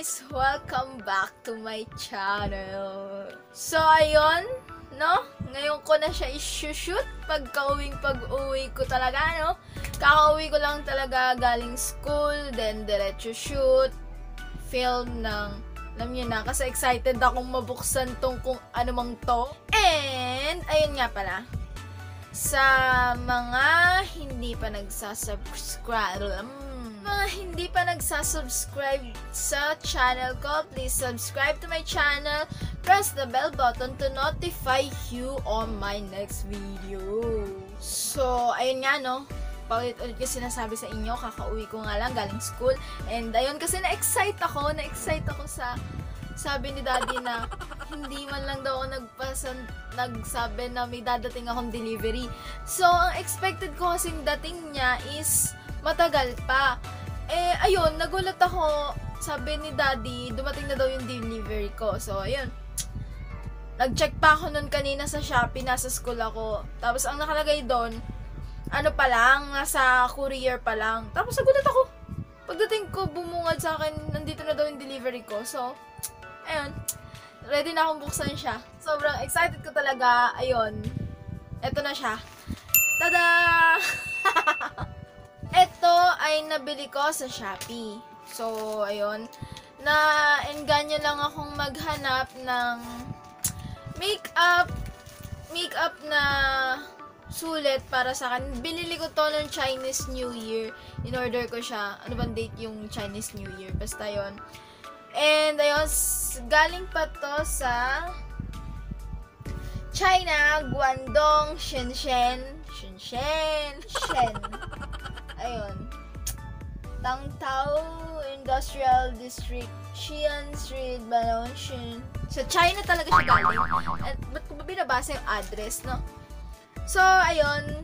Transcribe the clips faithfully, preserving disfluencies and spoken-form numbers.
guys! Welcome back to my channel. So, ayun, no? Ngayon ko na siya i-shoot pagka-uwing pag-uwi ko talaga, no? Kaka-uwi ko lang talaga galing school, then diretso shoot, film ng, alam niyo na, kasi excited akong mabuksan tong kung ano mang to. And, ayun nga pala, sa mga hindi pa nagsasubscribe, mga hindi pa nagsasubscribe sa channel ko, please subscribe to my channel, press the bell button to notify you on my next video. So, ayun nga no, paulit-ulit ko sinasabi sa inyo, kakauwi ko nga lang galing school, and ayun kasi na-excite ako, na-excite ako sa sabi ni daddy na hindi man lang daw ako nagpasan, nagsabi na may dadating akong delivery. So, ang expected ko kasing dating niya is matagal pa. Eh, ayun, nagulat ako. Sabi ni daddy, dumating na daw yung delivery ko. So, ayun. Nag-check pa ako nun kanina sa Shopee, nasa school ako. Tapos, ang nakalagay doon, ano pa lang, nasa courier pa lang. Tapos, nagulat ako. Pagdating ko, bumungad sa akin, nandito na daw yung delivery ko. So, ayun. Ready na akong buksan siya. Sobrang excited ko talaga. Ayun. Eto na siya. Tada! Ito ay nabili ko sa Shopee. So, ayun. Na-engganyo lang akong maghanap ng makeup makeup na sulit para sa akin. Binili ko to ng Chinese New Year. In-order ko siya. Ano bang date yung Chinese New Year? Basta yon. And, ayun. Galing pa to sa China, Guangdong, Shenzhen. Shenzhen. Shen. Ayun. Tangtao Industrial District, Xi'an Street, Balonshin. So, China talaga siya galing. At ba't ko ba binabasa yung address, no? So, ayun.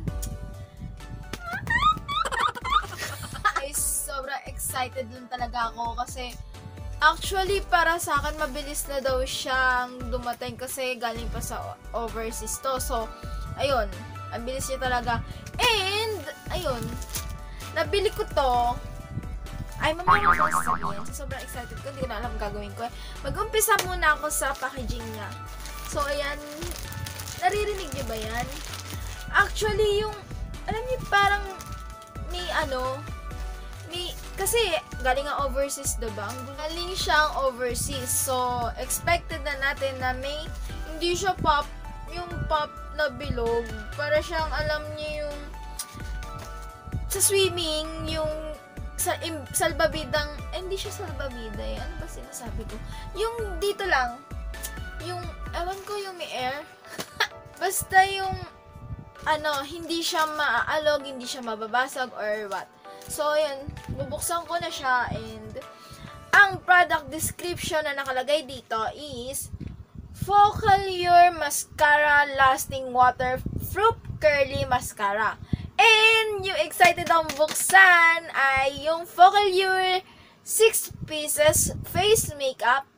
Ay, sobrang excited lang talaga ako kasi actually, para sa akin, mabilis na daw siyang dumating kasi galing pa sa overseas to. So, ayun. Ang bilis niya talaga. And, ayun. Nabili ko to. Ay, mamaya ko sasabihin. Sobrang excited ko. Hindi ko na alam gagawin ko. Mag-umpisa muna ako sa packaging niya. So, ayan. Naririnig niyo ba yan? Actually, yung, alam niyo, parang may ano, may, kasi galing ang overseas, diba? Galing siyang overseas. So, expected na natin na may, hindi siya pop, yung pop na bilog. Para siyang, alam niyo yung, sa swimming, yung sa im, salbabidang, eh, hindi siya salbabida eh. Ano ba sinasabi ko? Yung dito lang, yung, ewan ko yung may air. Basta yung, ano, hindi siya maaalog, hindi siya mababasag or what. So, yun, bubuksan ko na siya and ang product description na nakalagay dito is Focallure Mascara Lasting Waterproof Curly Mascara. And yung excited akong buksan ay yung Focallure six pieces face makeup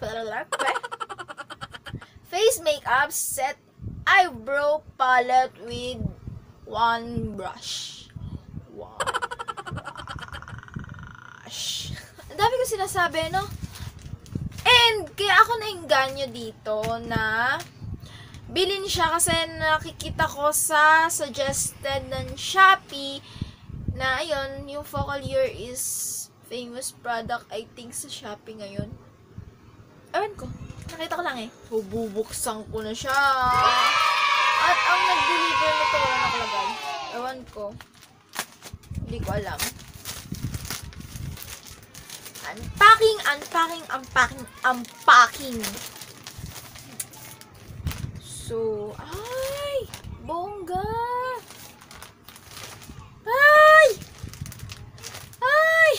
face makeup set eyebrow palette with one brush. Wow. Ang dami ko sinasabi, no? And kaya ako nainganyo dito na bilhin siya kasi nakikita ko sa suggested ng Shopee na ayun, yung Focallure is famous product I think sa Shopee ngayon. Ewan ko. Nakita ko lang eh. So, bubuksan ko na siya. At ang nag-deliver nito wala nakalagay. Ewan ko. Hindi ko alam. Unpacking, unpacking, unpacking, unpacking. So, ay! Bongga! Ay! Ay!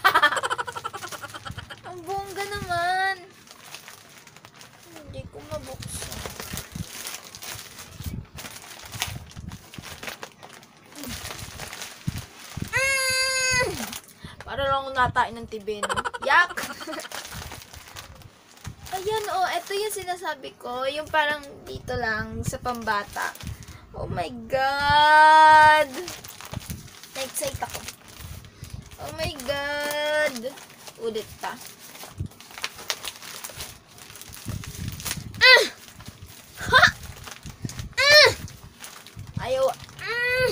Ang bongga naman. Hindi ko mabuksan. Mm! Para lang ako natain ng tibi, no? Yak! Ayan, oh, ito yung sinasabi ko. Yung parang dito lang, sa pambata. Oh my God! Na-excite ako. Oh my God! Ulit pa. Uh! Ha! Uh! Ayaw. Mm!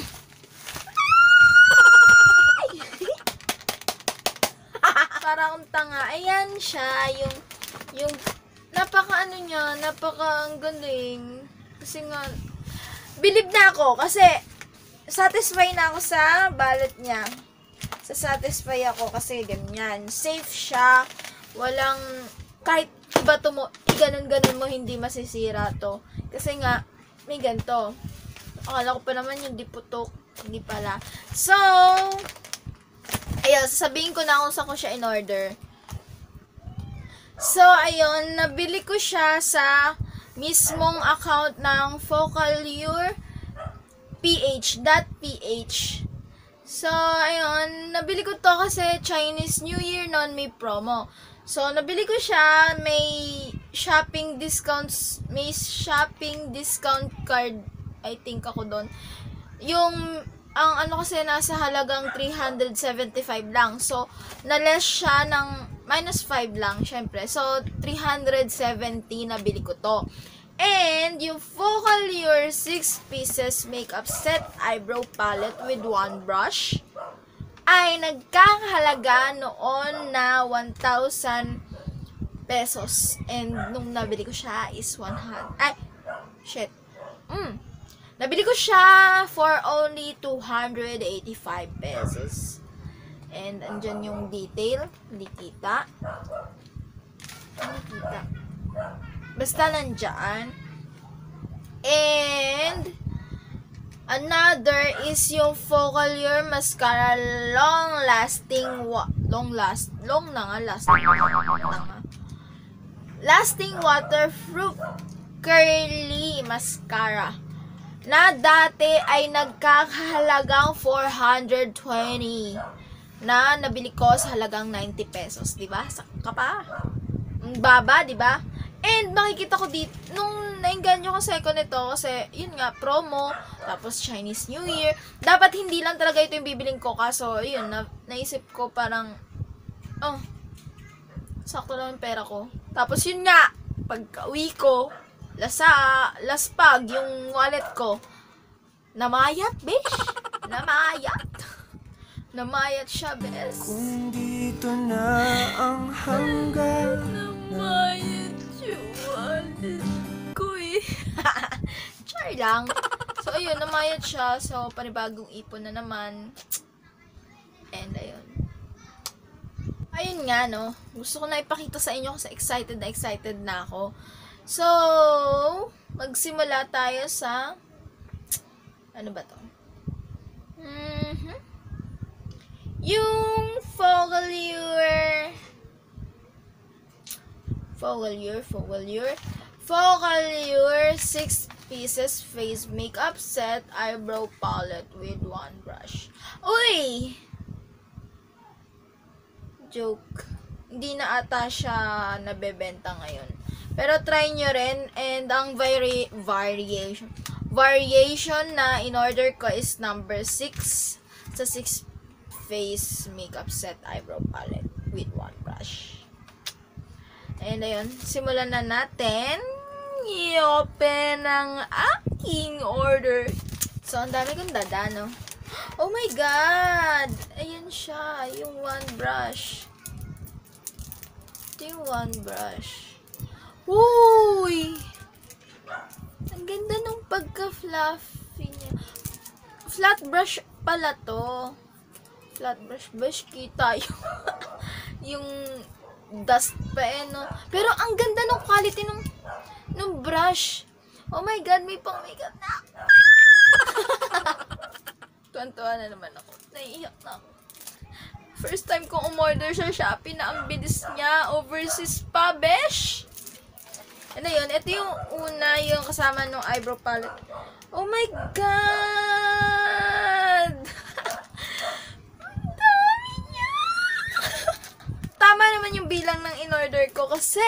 Para akong tanga. Ayan siya. Yung, yung, napaka ano niya, napaka ang galing. Kasi nga, believe na ako. Kasi, satisfy na ako sa balot niya. Sa satisfy ako kasi ganyan. Safe siya. Walang, kahit iba to mo, ganun-ganun mo, hindi masisira to. Kasi nga, may ganito. Akala ko pa naman yung diputok. Hindi pala. So, ayun, sasabihin ko na kung saan ko siya in order. So, ayun, nabili ko siya sa mismong account ng Focalure ph.ph. So, ayun, nabili ko to kasi Chinese New Year noon may promo. So, nabili ko siya, may shopping discounts, may shopping discount card, I think ako doon. Yung, ang ano kasi nasa halagang three hundred seventy-five lang. So, na-less siya ng minus five lang, syempre. So, three hundred seventy nabili ko to. And, yung Focalure six pieces makeup set eyebrow palette with one brush ay nagkakahalaga noon na one thousand pesos. And, nung nabili ko siya is one hundred. Ay, shit. Mm. Nabili ko siya for only two hundred eighty-five pesos. And, andyan yung detail. Hindi kita. Hindi kita. Basta nandyan. And, another is yung Focalure Mascara Long Lasting, wa long last, long na nga, lasting, long na nga. Lasting Waterproof Curly Mascara. Na dati ay nagkakahalagang four hundred twenty. Na nabili ko sa halagang ninety pesos. Diba? Saka pa. Ang baba, diba? And makikita ko dito, nung nainganyo ko sa ko nito, kasi yun nga, promo, tapos Chinese New Year, dapat hindi lang talaga ito yung bibiling ko, kaso yun, na, naisip ko parang, oh, sakto lang yung pera ko. Tapos yun nga, pagka uwi ko, lasa, laspag yung wallet ko, namayat, besh, namayat. Namayat siya, bes. Kung dito na ang hanggan, namayat siya, wallet ko eh. Char lang. So, ayun, namayat siya. So, panibagong ipon na naman. And, ayun. Ayun nga, no. Gusto ko na ipakita sa inyo kasi excited na excited na ako. So, magsimula tayo sa, ano ba to? Mm-hmm. Yung Focalure Focalure Focalure Focalure six pieces face makeup set eyebrow palette with one brush. Uy! Joke. Hindi na ata siya nabebenta ngayon. Pero try nyo rin, and ang vari variation variation na in order ko is number six sa six face makeup set eyebrow palette with one brush. And ayun, simulan na natin i-open ang aking order. So, ang dami kong dada, no? Oh my God! Ayan siya, yung one brush. Ito yung one brush. Uy! Ang ganda nung pagka-fluffy niya. Flat brush pala to. Flat brush, brush kita yung yung dust pa eh, no? Pero ang ganda ng quality ng ng brush. Oh my God, may pang makeup na. Tuwan-tuwa na naman ako. Naiiyak na ako. First time kong umorder sa Shopee na ang bilis niya. Overseas pa, besh. Ano yun? Ito yung una, yung kasama ng eyebrow palette. Oh my God! Tama naman yung bilang ng in-order ko kasi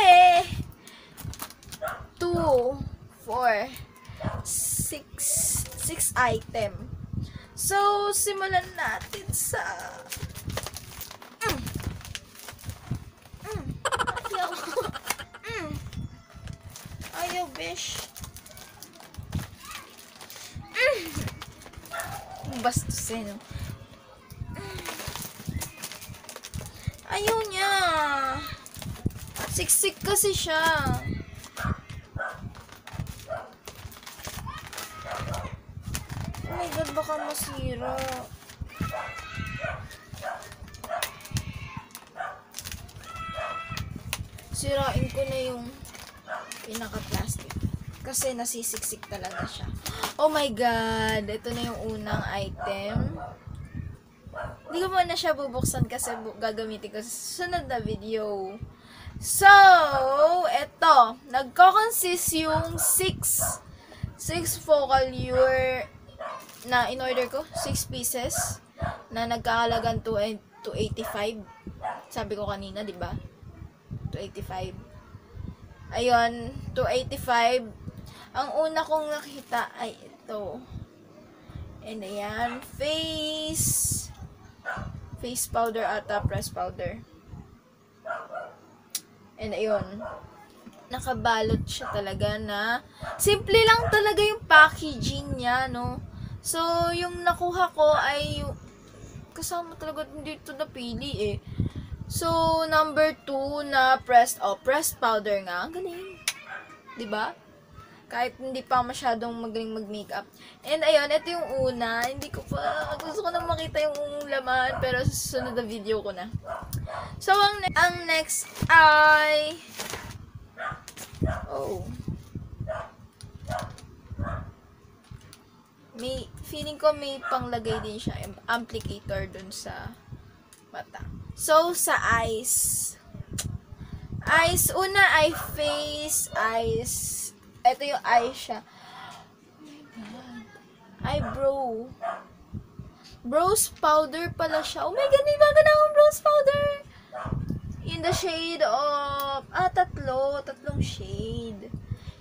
two, four, six, six item. So, simulan natin sa mm. Mm. Ayaw. Mm. Ayaw, besh. Bastos eh, no? Ayaw niya. Siksik kasi siya. Oh my God, baka masira. Sirain ko na yung pinaka-plastic. Kasi nasisiksik talaga siya. Oh my God! Ito na yung unang item. Hindi ko muna siya bubuksan kasi bu gagamitin ko sa susunod na video. So, ito. Nagko-consist yung six six focal lure na in-order ko. six pieces na nagkakalagan two eighty-five. Sabi ko kanina, di ba? two eighty-five. Ayun, two eighty-five. Ang una kong nakita ay ito. And ayan, face face powder ata, press powder. And ayun, nakabalot siya talaga na simple lang talaga yung packaging niya, no? So, yung nakuha ko ay kasama talaga dito napili eh. So, number two na pressed, oh, pressed powder nga. Ang galing. Diba? Kahit hindi pa masyadong magaling mag-makeup. And ayun, ito yung una. Hindi ko pa, gusto ko na makita yung laman, pero sa susunod na video ko na. So, ang, ne ang next ay, oh, may, feeling ko may panglagay din siya, applicator dun sa mata. So, sa eyes. Eyes, una ay face, eyes. Ito yung eyes siya. Oh my God. Eyebrow. Brows powder pala siya. Oh my God, may bago na akong brows powder. In the shade of, ah, tatlo. Tatlong shade.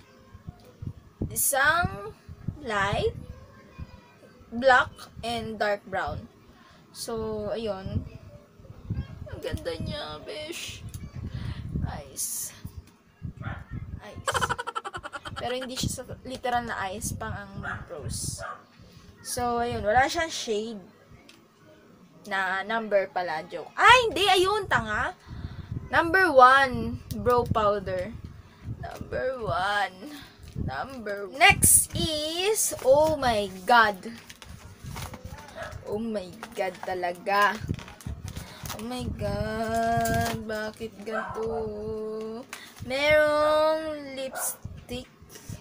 Isang light, black, and dark brown. So, ayun. Ang ganda niya, besh. Eyes. Eyes. Pero hindi siya sa literal na eyes, pang ang brows. So, ayun. Wala siyang shade. Na number pala, joke. Ay, hindi. Ayun, tanga. Number one, brow powder. Number one. Number one. Next is, oh my God. Oh my God talaga. Oh my God. Bakit ganito? Merong lipstick.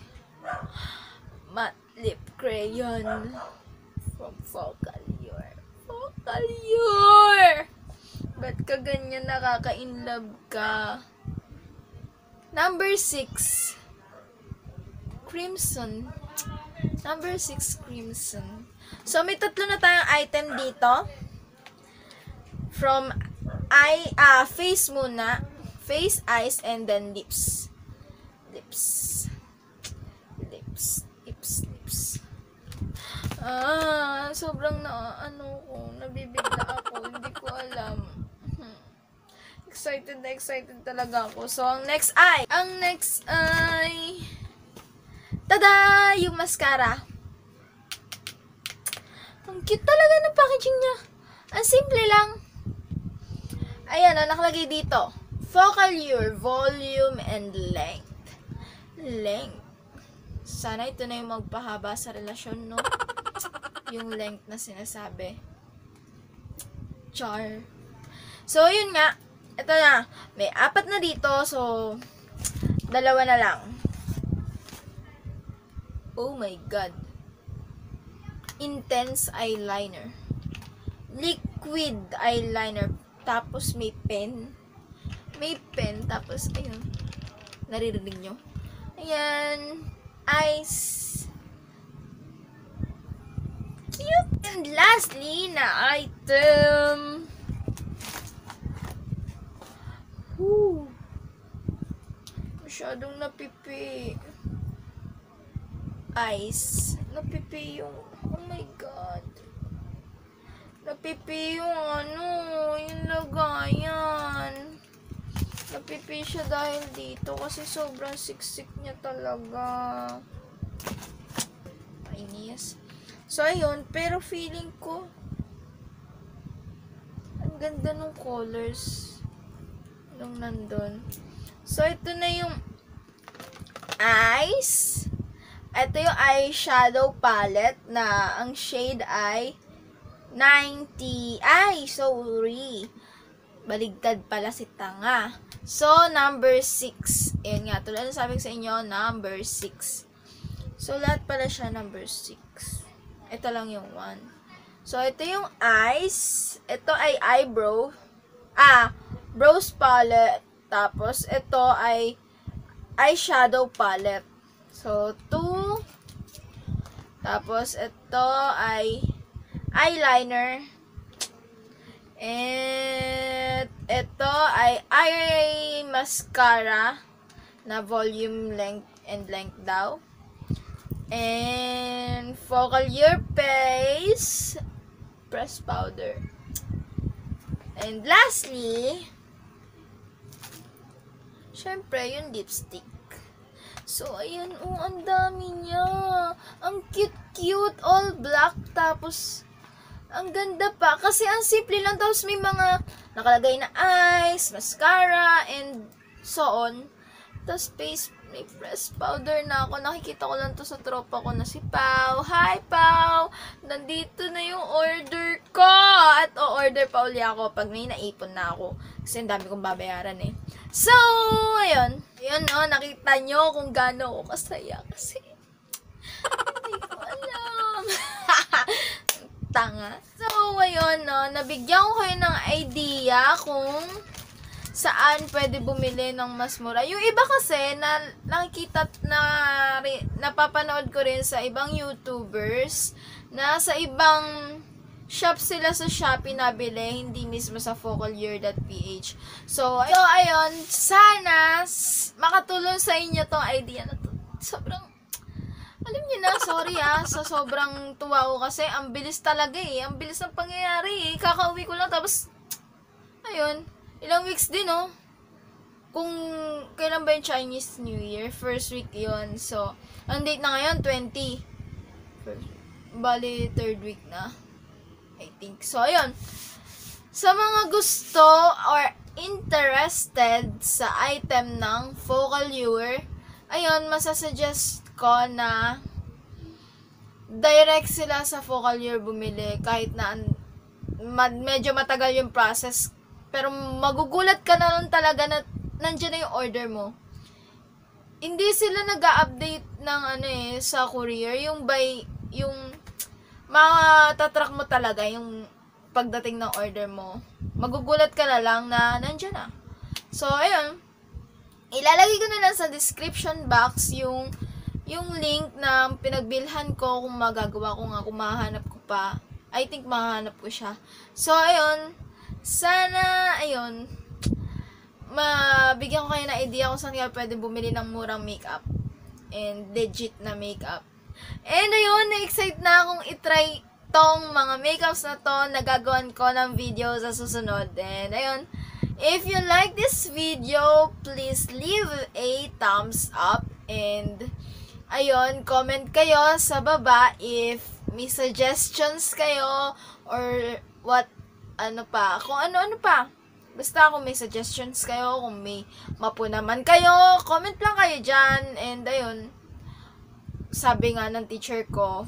Matte lip crayon. From Focallure. Focallure! Ba't ka ganyan nakaka-inlove ka? Number six. Crimson. Number six, crimson. So, may tatlo na tayong item dito. From eye, ah, face muna. Face, eyes, and then lips. Lips. Lips. Lips. Lips. Ah, sobrang na, ano ko, nabibigla ako. Hindi ko alam. Hmm. Excited na excited talaga ako. So, ang next ay, ang next ay, tada! Yung mascara. Ang cute talaga ng packaging niya. Ang simple lang. Ayan, ang nakalagay dito. Focallure, volume, and length. Length. Sana ito na yung magpahaba sa relasyon, no? Yung length na sinasabi. Char. So, yun nga. Ito na. May apat na dito. So, dalawa na lang. Oh my God. Intense eyeliner. Liquid eyeliner. Tapos may pen. May pen. Tapos, ayun. Naririnig nyo? Ayan. Eyes. Cute. And lastly, na item. Woo. Masyadong napipi. Eyes. Napipi yung, oh my God. Napipi yung ano, yung lagayan. Napipi siya dahil dito kasi sobrang siksik niya talaga. Inis. So, ayun. Pero feeling ko, ang ganda ng colors nung nandun. So, ito na yung eyes. Ito yung eyeshadow palette na ang shade ay ninety. Ay, sorry. Baligtad pala si tanga. So, number six. Ayan nga, tulad na sabi ko sa inyo, number six. So, lahat pala siya number six. Ito lang yung one. So, ito yung eyes. Ito ay eyebrow. Ah, brows palette. Tapos, ito ay eyeshadow palette. So, two. Tapos, ito ay eyeliner. And, ito ay eye mascara na volume, length, and length daw. And, Focallure Base press powder. And, lastly, syempre, yung lipstick. So, ayan, oh, ang dami niya. Ang cute-cute, all black, tapos, ang ganda pa. Kasi, ang simple lang, tapos may mga nakalagay na eyes, mascara, and so on. Tapos, face, may press powder na ako. Nakikita ko lang to sa tropa ko na si Pao. Hi, Pao! Nandito na yung order ko! At o-order pa uli ako pag may naipon na ako. Kasi ang dami kong babayaran eh. So, ayun. Ayun, oh, nakita nyo kung gaano ako kasaya. Kasi, hindi ko alam. Tanga. So, ayun, no, nabigyan ko kayo ng idea kung saan pwede bumili ng mas mura. Yung iba kasi, na nakikita, na, napapanood ko rin sa ibang YouTubers, na sa ibang shop sila sa Shopee nabili, hindi mismo sa focallure dot p h. So, so, ayun, sana makatulong sa inyo tong idea na to. Sobrang, alam niyo na, sorry ah, sa sobrang tuwa ko kasi, ang bilis talaga eh, ang bilis ng pangyayari eh. Kakauwi ko lang, tapos, ayun, ilang weeks din, oh. Kung kailan ba yung Chinese New Year? First week yon. So, ang date na ngayon, twenty. First, bali, third week na. I think. So, ayun. Sa mga gusto or interested sa item ng Focallure, ayun, masasuggest ko na direct sila sa Focallure bumili kahit na medyo matagal yung process. Pero magugulat ka na lang talaga na nandiyan na yung order mo. Hindi sila nag-a-update ng ano eh, sa courier. Yung by, yung matatrack mo talaga yung pagdating ng order mo. Magugulat ka na lang na nandiyan na. So, ayun. Ilalagay ko na lang sa description box yung yung link na pinagbilhan ko kung magagawa ko nga, kung mahanap ko pa. I think mahanap ko siya. So, ayun. Sana, ayun, mabigyan ko kayo na idea kung saan kayo pwede bumili ng murang makeup and legit na makeup. And ayun, na-excite na akong itry tong mga makeups na to. Nagagawan ko ng video sa susunod. And ayun, if you like this video, please leave a thumbs up. And ayun, comment kayo sa baba if may suggestions kayo or what, ano pa, kung ano-ano pa. Basta kung may suggestions kayo, kung may mapu naman kayo, comment lang kayo dyan. And ayun, sabi nga ng teacher ko,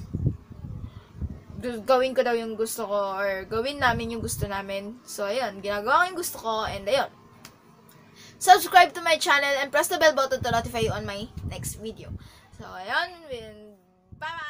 gawin ko daw yung gusto ko, or gawin namin yung gusto namin. So ayun, ginagawa ko yung gusto ko, and ayun. Subscribe to my channel and press the bell button to notify you on my next video. So ayun, bye-bye!